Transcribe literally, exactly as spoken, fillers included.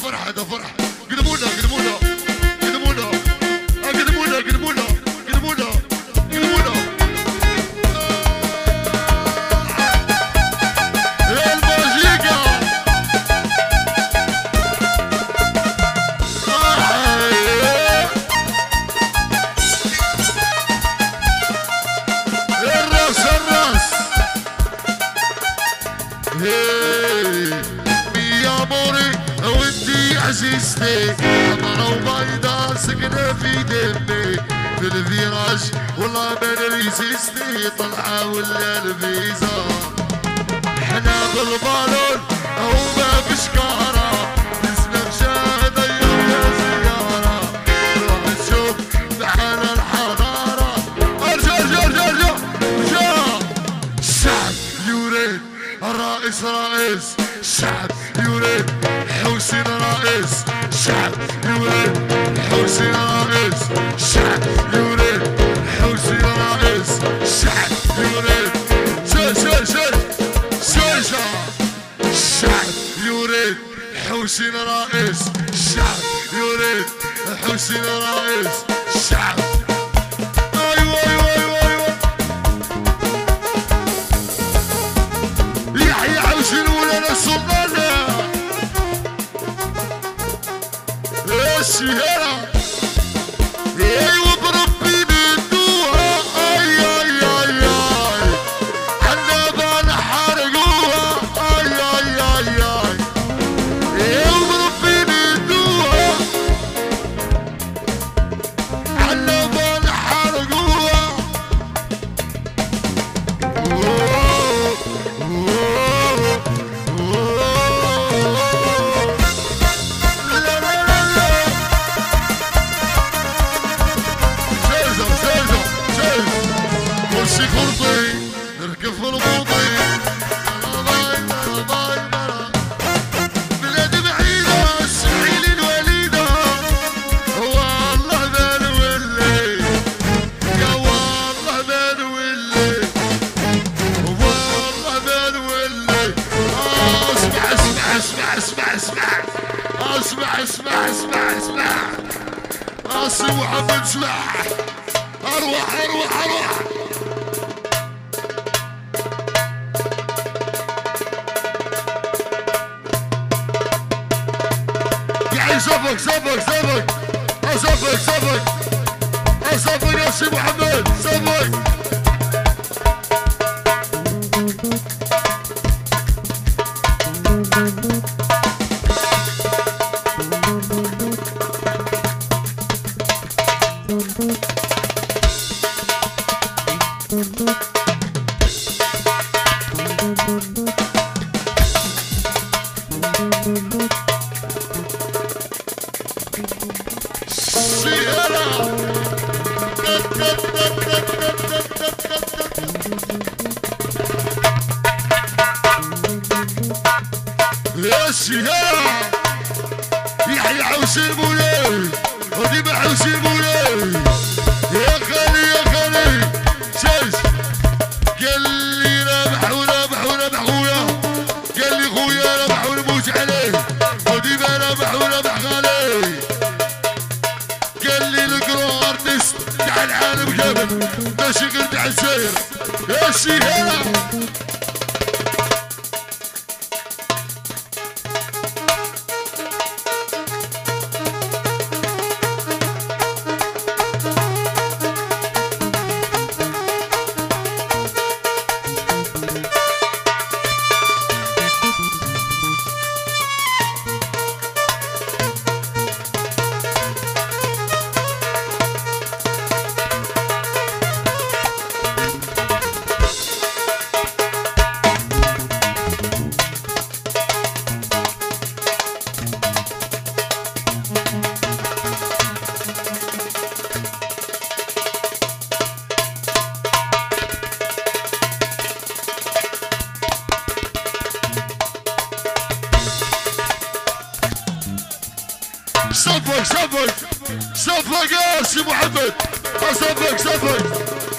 فرحه ده فرحه قدمونا قدمونا قدمونا قدمونا قدمونا قدمونا قدمونا المزيكا الراس الراس يا موري وانتي عزيزتي حمرا وبيضا سكنة في دمي في الفيراج والله ما ريزيستي طلعة ولا الفيزا احنا بالبالون وما بشكارة نسمع مشاهدة يوم يا زيارة نروح نشوف معانا الحضارة ارجع ارجع ارجع ارجع ارجع الشعب يريد الرئيس رئيس الشعب يريد حسين رئيس الشعب يريد حسين رئيس الشعب يريد حسين رئيس الشعب يريد شل شل شل شل الشعب يريد حسين رئيس الشعب يريد حسين رئيس الشعب ايوه ايوه ايوه ايوه يحيى حسين ولا السلطان الشهيرة ايوه بربي بدوها اي اي اي اي عنابة نحرقوها اي اي اي اي ايوه بربي بدوها عنابة نحرقوها كرسي خرطي نركب في البوطي بلاد بعيدة اسمعيلي الوليدة والله ما نولي يا والله ما نولي والله ما نولي اسمع اسمع اسمع اسمع اسمع اسمع اسمع اسمع اسمع اسمع محمد سلاح اروح اروح اروح صفق صفق صفق صفق صفق صفق يا سي محمد صفق يا الشهيرة يحيى حسين مولاي وديما حسين مولاي يا خالي يا خالي شاش قال لي رابح ورابح ورابح خويا قال لي خويا رابح ونموت عليه وديما رابح ورابح خالي قال لي الكرو ارتست تاع العالم كامل ماشي غير تاع الجزائر يا الشهيرة صفق صفق صفق يا سي محمد صفق صفق